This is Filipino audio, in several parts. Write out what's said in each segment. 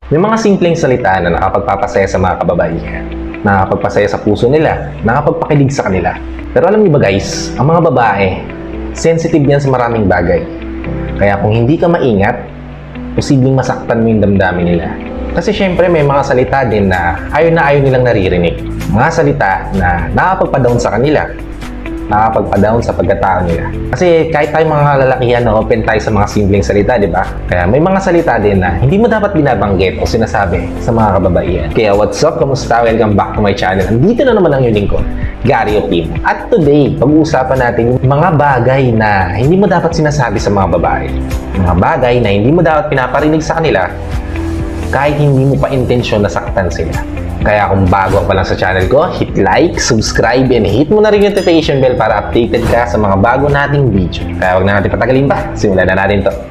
May mga simpleng salita na nakapagpapasaya sa mga kababaihan, nakapagpasaya sa puso nila, nakapagpakilig sa kanila. Pero alam niyo ba guys, ang mga babae, sensitive yan sa maraming bagay. Kaya kung hindi ka maingat, posibleng masaktan mo yung damdamin nila. Kasi syempre may mga salita din na ayaw nilang naririnig. Mga salita na nakapagpa-down sa kanila, nakapagpa-down sa pagkatao nila. Kasi kahit tayo mga lalakihan na open tayo sa mga simpleng salita, di ba? Kaya may mga salita din na hindi mo dapat binabanggit o sinasabi sa mga kababaihan. Kaya what's up? Kamusta? Welcome back to my channel. Andito na naman ang yung lingkod, Gary Opimo. At today, pag-uusapan natin yung mga bagay na hindi mo dapat sinasabi sa mga babae. Mga bagay na hindi mo dapat pinaparinig sa kanila kahit hindi mo pa intensyon na saktan sila. Kaya kung bago pa lang sa channel ko, hit like, subscribe, and hit mo na rin yung notification bell para updated ka sa mga bago nating video. Kaya wag na natin patagalin pa, simulan na natin to.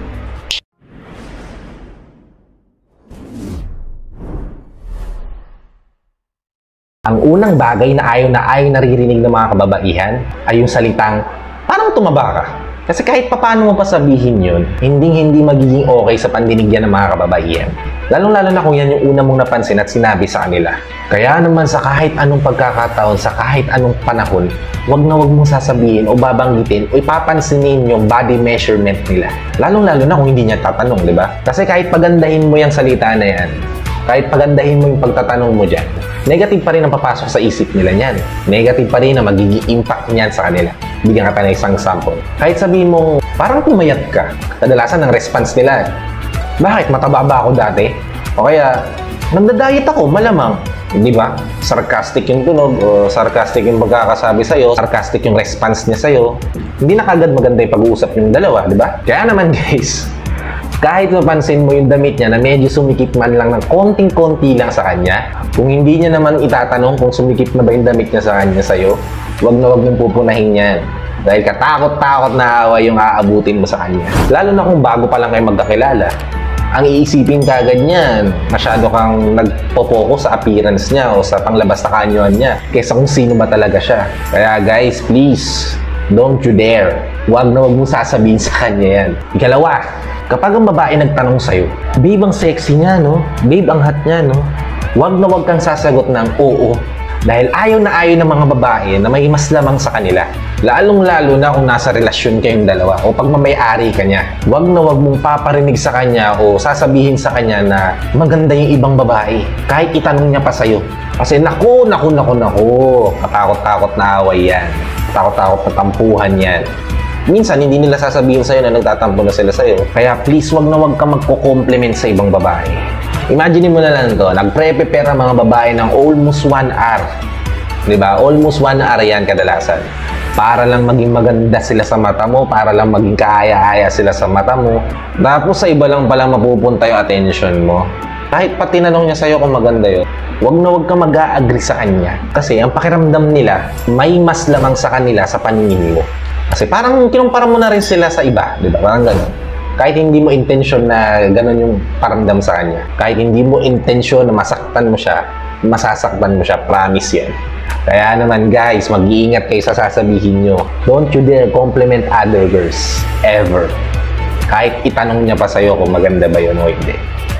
Ang unang bagay na ayaw naririnig ng mga kababaihan ay yung salitang, parang tumaba ka. Kasi kahit paano mo pa sabihin yun, hindi magiging okay sa pandinig yan ng mga kababaihan. Lalong-lalo na kung yan yung una mong napansin at sinabi sa kanila. Kaya naman sa kahit anong pagkakataon, sa kahit anong panahon, wag mong sasabihin o babanggitin o ipapansinin yung body measurement nila. Lalong-lalo na kung hindi niya tatanong, di ba? Kasi kahit pagandahin mo yung salita na yan, kahit pagandahin mo yung pagtatanong mo dyan, negative pa rin ang papasok sa isip nila niyan. Negative pa rin ang magiging impact niyan sa kanila. Bigyan ka pa ng isang sample. Kahit sabihin mo, parang pumayat ka, kadalasan ng response nila, bakit? Mataba ba ako dati? O kaya, nagda-diet ako, malamang. Di ba? Sarcastic yung tunog, o sarcastic yung pagkakasabi sa'yo, sarcastic yung response niya sa'yo. Hindi na kagad maganda yung pag-uusap yung dalawa, di ba? Kaya naman guys, kahit mapansin mo yung damit niya na medyo sumikip man lang ng konting-konti lang sa kanya, kung hindi niya naman itatanong kung sumikip na ba yung damit niya sa kanya sa'yo, wag mong pupunahin yan. Dahil katakot-takot na away yung aabutin mo sa kanya. Lalo na kung bago pa lang kayo magkakilala. Ang iisipin kagad niyan, masyado kang nagpo-focus sa appearance niya o sa panglabas na kanyuan niya kaysa kung sino ba talaga siya. Kaya guys, please, don't you dare. Wag mong sasabihin sa kanya yan. Ikalawa, kapag ang babae nagtanong sa'yo, babe, ang sexy niya, no? Babe, ang hot niya, no? Wag kang sasagot ng oo. Dahil ayaw ng mga babae na may mas lamang sa kanila. Lalong-lalo na kung nasa relasyon kayong dalawa o pag mamay-ari ka niya. Wag mong paparinig sa kanya o sasabihin sa kanya na maganda yung ibang babae. Kahit itanong niya pa sa'yo. Kasi naku, katakot-takot na away yan. Takot-takot na tampuhan yan. Minsan, hindi nila sasabihin sa'yo na nagtatampo na sila sa'yo. Kaya please, wag ka magko-compliment sa ibang babae. Imagine mo na lang to, nagpre-prepare ang mga babae ng almost 1 hour. Diba? Almost 1 hour yan kadalasan. Para lang maging maganda sila sa mata mo, para lang maging kaaya-aya sila sa mata mo. Tapos sa iba lang palang mapupunta yung attention mo. Kahit pa tinanong niya sa'yo kung maganda yun, wag ka mag-a-agree sa kanya. Kasi ang pakiramdam nila, may mas lamang sa kanila sa paningin mo. Kasi parang kinumpara mo na rin sila sa iba, di ba? Parang gano'n. Kahit hindi mo intention na gano'n yung paramdam sa kanya. Kahit hindi mo intention na masaktan mo siya, masasaktan mo siya. Promise yan. Kaya naman guys, mag-iingat kayo sa sasabihin nyo. Don't you dare compliment other girls. Ever. Kahit itanong niya pa sa'yo kung maganda ba yun o hindi.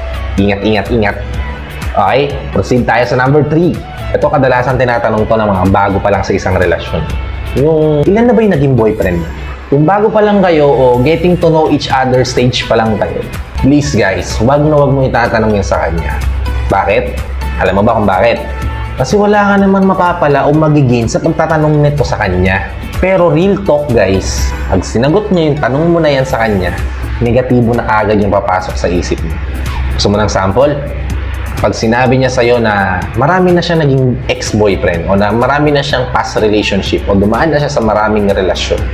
Ingat. Okay? Proceed tayo sa number 3. Ito kadalasan tinatanong to ng mga bago pa lang sa isang relasyon. Yung ilan na ba yung naging boyfriend? Kung bago pa lang kayo o getting to know each other stage pa lang kayo, please guys, wag mo itatanong yun sa kanya. Bakit? Alam mo ba kung bakit? Kasi wala ka naman mapapala o magiging sa pagtatanong nito sa kanya. Pero real talk guys, pag sinagot niya yung tanong mo na yan sa kanya, negatibo na agad yung papasok sa isip mo. Gusto mo ng sample? Pag sinabi niya sa'yo na marami na siya naging ex-boyfriend o na marami na siyang past relationship o dumaan na siya sa maraming relasyon,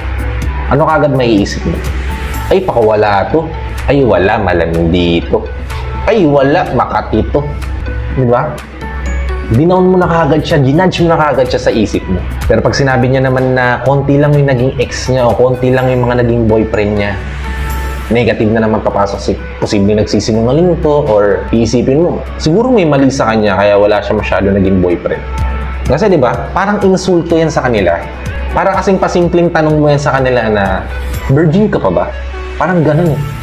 ano kagad may iisip mo? Ay, pakawala to. Ay, wala, malandi to. Ay, wala, makati to. Diba? Dinown mo na kagad siya, ginudge mo na kagad siya sa isip mo. Pero pag sinabi niya naman na konti lang yung naging ex niya o konti lang yung mga naging boyfriend niya, negative na naman papasok si posibleng nagsisinungaling to or iisipin mo, siguro may mali sa kanya kaya wala siya masyado naging boyfriend. Kasi diba, parang insulto yan sa kanila. Parang kasing pasimpleng tanong mo yan sa kanila na, virgin ka pa ba? Parang ganun.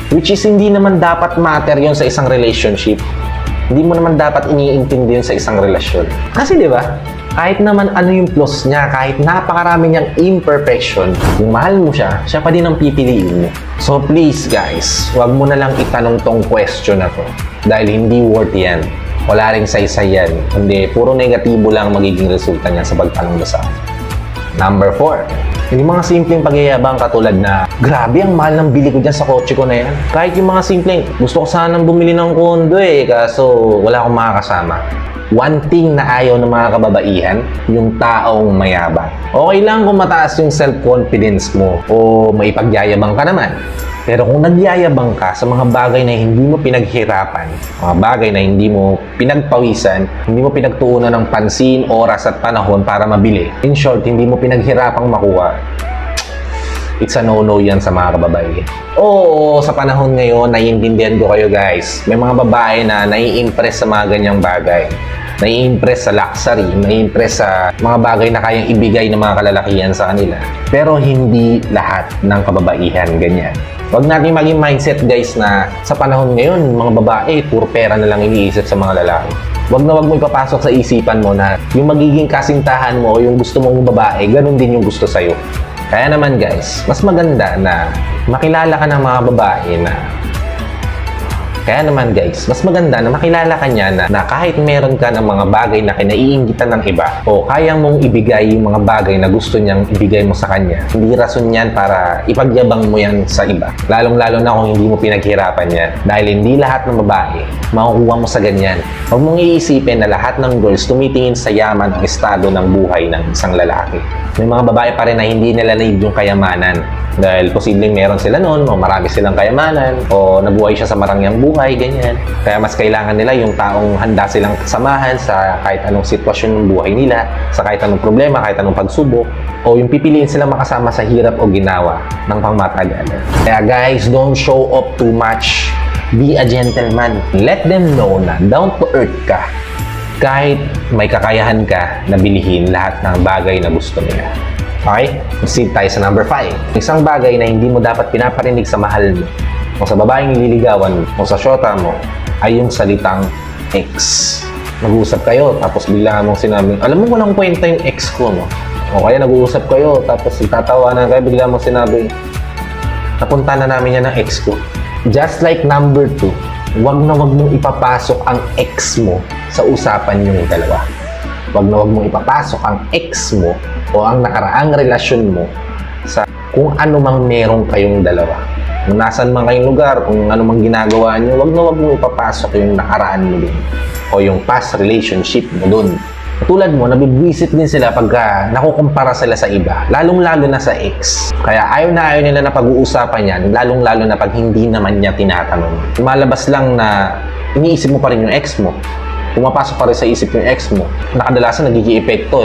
Which is hindi naman dapat matter yon sa isang relationship. Hindi mo naman dapat iniintindi yun sa isang relasyon. Kasi di ba, kahit naman ano yung flaws niya, kahit napakarami niyang imperfection, kung mahal mo siya, siya pa din ang pipiliin mo. So please guys, wag mo na lang itanong tong question na to. Dahil hindi worth yan. Wala ring saysay yan. Kundi puro negatibo lang magiging resulta niya sa pagtanong mo sa akin. Number 4. Yung mga simpleng pagyayabang katulad na, grabe ang mahal ng bili ko dyan sa kotse ko na yan. Kahit yung mga simpleng, gusto ko sanang bumili ng kondo kaso wala akong makakasama. One thing na ayaw ng mga kababaihan, yung taong mayabang. Okay lang kung mataas yung self-confidence mo o maipagyayabang ka naman. Pero kung nagyayabang ka sa mga bagay na hindi mo pinaghirapan, mga bagay na hindi mo pinagpawisan, hindi mo pinagtuunan ng pansin, oras at panahon para mabili, in short, hindi mo pinaghirapang makuha, it's a no-no yan sa mga kababaihan. Oo, sa panahon ngayon, naiintindihan ko kayo guys. May mga babae na nai-impress sa mga ganyang bagay. Nai-impress sa luxury, nai-impress sa mga bagay na kayang ibigay ng mga kalalakihan sa kanila. Pero hindi lahat ng kababaihan ganyan. Huwag natin maging mindset guys na sa panahon ngayon, mga babae, puro pera na lang iniisip sa mga lalaki. Huwag na huwag mo ipapasok sa isipan mo na yung magiging kasintahan mo o yung gusto mong babae, ganun din yung gusto sa'yo. Kaya naman guys, mas maganda na makilala ka ng mga babae na mas maganda na makilala ka niya na kahit meron ka ng mga bagay na kinaiinggitan ng iba o kaya mong ibigay yung mga bagay na gusto niyang ibigay mo sa kanya, hindi rason yan para ipagyabang mo yan sa iba. Lalong-lalo na kung hindi mo pinaghirapan yan. Dahil hindi lahat ng babae makukuha mo sa ganyan. Huwag mong iisipin na lahat ng girls tumitingin sa yaman ang estado ng buhay ng isang lalaki. May mga babae pa rin na hindi nila need yung kayamanan. Dahil posibleng meron sila noon o marami silang kayamanan o nabuhay siya sa marangyang buhay, ganyan. Kaya mas kailangan nila yung taong handa silang kasamahan sa kahit anong sitwasyon ng buhay nila, sa kahit anong problema, kahit anong pagsubok, o yung pipiliin silang makasama sa hirap o ginawa ng pangmatagalan. Kaya guys, don't show up too much. Be a gentleman. Let them know na down to earth ka. Kahit may kakayahan ka na bilihin lahat ng bagay na gusto nila. Okay? Proceed tayo sa number 5. Isang bagay na hindi mo dapat pinaparinig sa mahal mo o sa babaeng nililigawan o sa syota mo ay yung salitang ex. Nag-uusap kayo tapos bigla mong sinabi, alam mo walang kwenta yung ex ko, no? O kaya nag-uusap kayo tapos itatawanan kayo, bigla mong sinabi, napunta na namin yan ng ex ko. Just like number 2, wag na wag mong ipapasok ang ex mo sa usapan yung dalawa. Wag na wag mong ipapasok ang ex mo o ang nakaraang relasyon mo sa kung ano mang meron kayong dalawa. Kung nasan man kayong lugar, kung ano mang ginagawa nyo, wag na wag mong ipapasok yung nakaraan mo dun o yung past relationship mo dun. Tulad mo, nabibwisit din sila pagka nakukumpara sila sa iba, lalong-lalo na sa ex. Kaya ayaw na ayaw nila na pag-uusapan yan, lalong-lalo na pag hindi naman niya tinatanong. Lumalabas lang na iniisip mo pa rin yung ex mo. Pumapasok pa rin sa isip yung ex mo. Nakadalasan nagiging epekto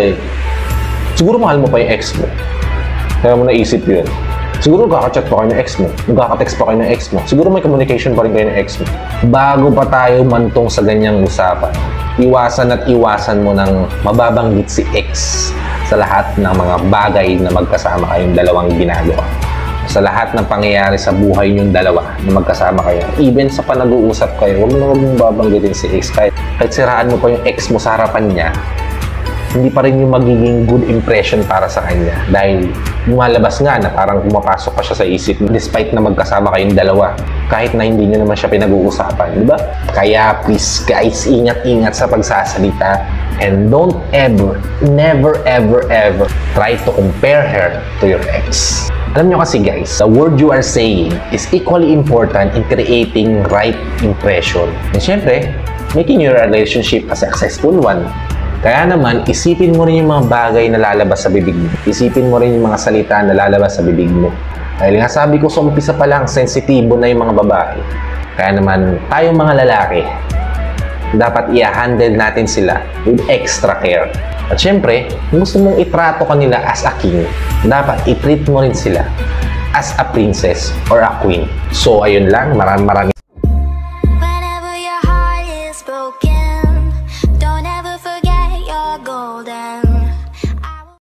Siguro mahal mo pa yung ex mo. Kaya mo naisip yun. Siguro nagkaka-chat pa kayo ng ex mo. Nagkaka-text pa kayo ng ex mo. Siguro may communication pa rin kayo ng ex mo. Bago pa tayo mantong sa ganyang usapan, iwasan at iwasan mo ng mababanggit si ex sa lahat ng mga bagay na magkasama kayong dalawang ginagawa. Sa lahat ng pangyayari sa buhay niyong dalawa na magkasama kayo. Even sa panag-uusap kayo, huwag mo babanggitin si ex. Kahit siraan mo pa yung ex mo sa harapan niya, hindi pa rin yung magiging good impression para sa kanya. Dahil lumalabas nga na parang pumapasok pa siya sa isip despite na magkasama kayong dalawa. Kahit na hindi niyo naman siya pinag-uusapan, di ba? Kaya please guys, ingat-ingat sa pagsasalita. And don't ever, never, ever, ever try to compare her to your ex. Alam nyo kasi guys, the word you are saying is equally important in creating right impression. And syempre, making your relationship a successful one. Kaya naman, isipin mo rin yung mga bagay na lalabas sa bibig mo. Isipin mo rin yung mga salita na lalabas sa bibig mo. Dahil nga sabi ko sa umpisa pa lang, sensitibo na yung mga babae. Kaya naman, tayong mga lalaki, dapat i-handle natin sila with extra care. At syempre, kung gusto mong itrato kanila as a king, dapat i-treat mo rin sila as a princess or a queen. So, ayun lang. Maraming